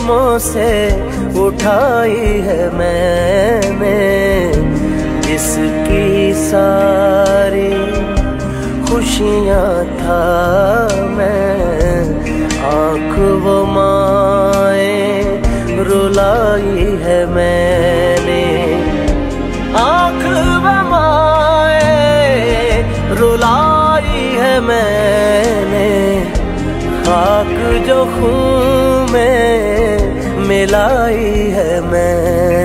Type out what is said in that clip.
चश्मों से उठाई है मैंने, जिसकी सारी खुशियाँ था मैं, आँख वो माए रुलाई है मैंने, आँख वो माए रुलाई है मैंने, खाक जो खून में मिलाई है मैंने।